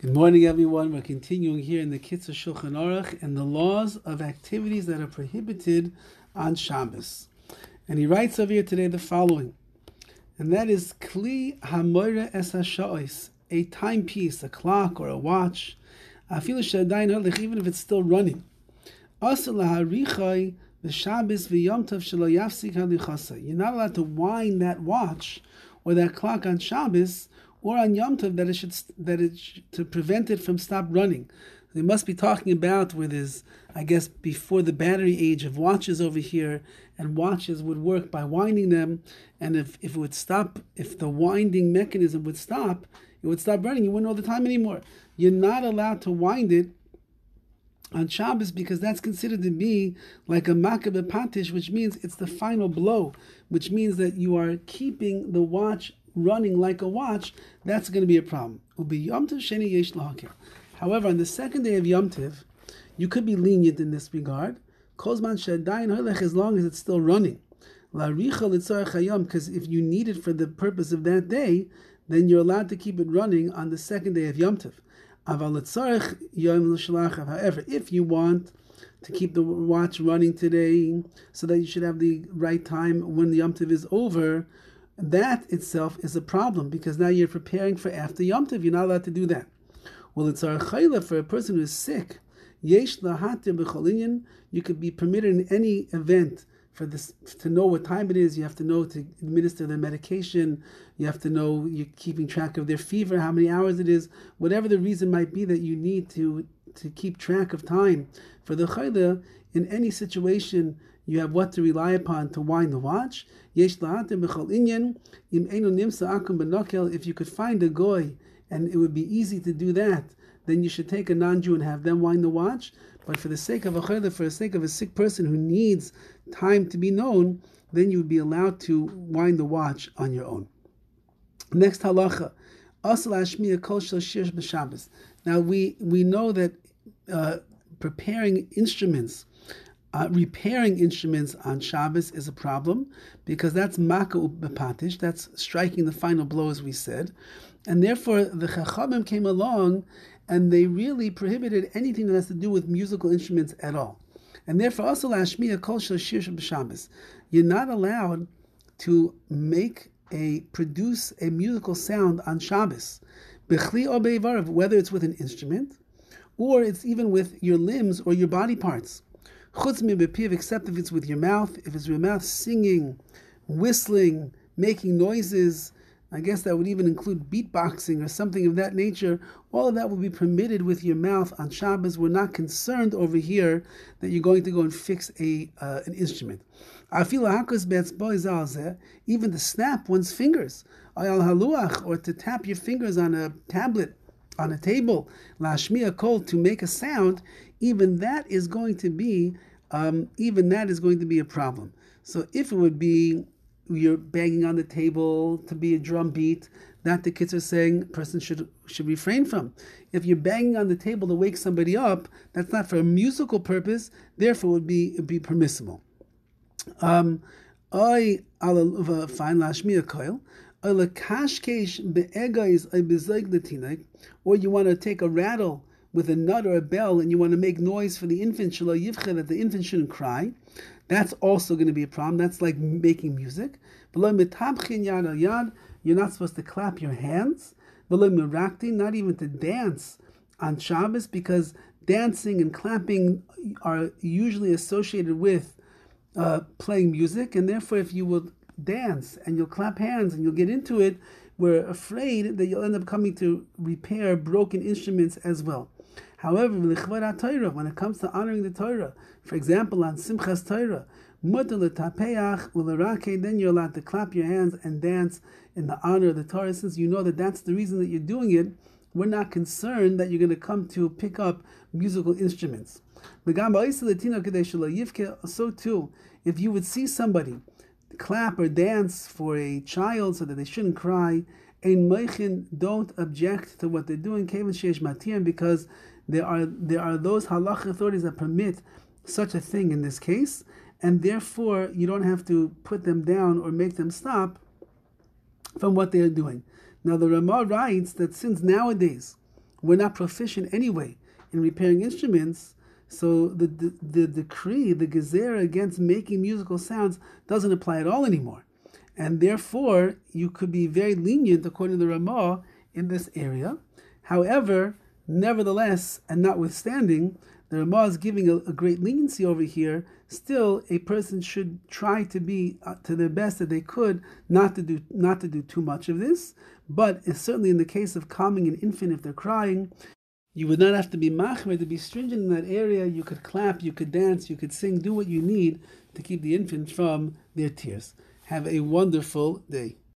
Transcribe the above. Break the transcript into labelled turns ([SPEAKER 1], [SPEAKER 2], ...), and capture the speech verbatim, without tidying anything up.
[SPEAKER 1] Good morning, everyone. We're continuing here in the Kitzur Shulchan Aruch and the laws of activities that are prohibited on Shabbos. And he writes over here today the following, and that is Kli Hamoire Es HaSha'os, a timepiece, a clock or a watch, Afilu She'adayin Holech, even if it's still running. Asur Laharichai V'Shabbos V'Yom Tov Shelo Yafsik Halichasa. You're not allowed to wind that watch or that clock on Shabbos or on Yom Tov, that it should that it should, to prevent it from stop running. They must be talking about where there's, I guess, before the battery age of watches over here, and watches would work by winding them, and if, if it would stop, if the winding mechanism would stop, it would stop running. You wouldn't know the time anymore. You're not allowed to wind it on Shabbos because that's considered to be like a makah b'patish, which means it's the final blow, which means that you are keeping the watch running like a watch. That's going to be a problem. However, on the second day of Yom Tov, you could be lenient in this regard, as long as it's still running. Because if you need it for the purpose of that day, then you're allowed to keep it running on the second day of Yom Tov. However, if you want to keep the watch running today so that you should have the right time when the Yom Tov is over, that itself is a problem, because now you're preparing for after Yom Tov. You're not allowed to do that. Well, it's our chayla for a person who is sick. Yesh lahatir b'cholinyan. You could be permitted in any event for this to know what time it is. You have to know to administer their medication. You have to know you're keeping track of their fever, how many hours it is, whatever the reason might be that you need to to keep track of time. For the chayla, in any situation, you have what to rely upon to wind the watch. If you could find a goy and it would be easy to do that, then you should take a non-Jew and have them wind the watch. But for the sake of a chayla, for the sake of a sick person who needs time to be known, then you would be allowed to wind the watch on your own. Next halacha. Now we, we know that uh, preparing instruments Uh, repairing instruments on Shabbos is a problem, because that's makah b'patish, that's striking the final blow, as we said, and therefore the Chachamim came along and they really prohibited anything that has to do with musical instruments at all. And therefore also lashmiya kol shel shir b'Shabbos, you're not allowed to make a produce a musical sound on Shabbos, b'chli or be'ivarav, whether it's with an instrument or it's even with your limbs or your body parts. Except if it's with your mouth, if it's with your mouth singing, whistling, making noises. I guess that would even include beatboxing or something of that nature. All of that will be permitted with your mouth on Shabbos. We're not concerned over here that you're going to go and fix a uh, an instrument. Even to snap one's fingers, or to tap your fingers on a tablet, on a table, lashmiya kol, to make a sound, even that is going to be, um, even that is going to be a problem. So if it would be you're banging on the table to be a drum beat, that the kids are saying a person should should refrain from. If you're banging on the table to wake somebody up, that's not for a musical purpose. Therefore, it would be it would be permissible. Um, I fine lashmiya kol. Or you want to take a rattle with a nut or a bell and you want to make noise for the infant, that the infant shouldn't cry. That's also going to be a problem. That's like making music. You're not supposed to clap your hands. Not even to dance on Shabbos, because dancing and clapping are usually associated with uh, playing music, and therefore if you would dance and you'll clap hands and you'll get into it, we're afraid that you'll end up coming to repair broken instruments as well. However, when it comes to honoring the Torah, for example, on Simchas Torah, then you're allowed to clap your hands and dance in the honor of the Torah, since you know that that's the reason that you're doing it. We're not concerned that you're going to come to pick up musical instruments. So too, if you would see somebody clap or dance for a child so that they shouldn't cry, don't object to what they're doing, because there are there are those halakha authorities that permit such a thing in this case, and therefore you don't have to put them down or make them stop from what they are doing. Now the Ramah writes that since nowadays we're not proficient anyway in repairing instruments. So the, the, the decree, the gezerah against making musical sounds doesn't apply at all anymore. And therefore, you could be very lenient, according to the Ramah, in this area. However, nevertheless, and notwithstanding, the Ramah is giving a, a great leniency over here. Still, a person should try to be uh, to their best that they could, not to do not to do too much of this. But it's certainly in the case of calming an infant if they're crying, you would not have to be machmer to be stringent in that area. You could clap, you could dance, you could sing, do what you need to keep the infant from their tears. Have a wonderful day.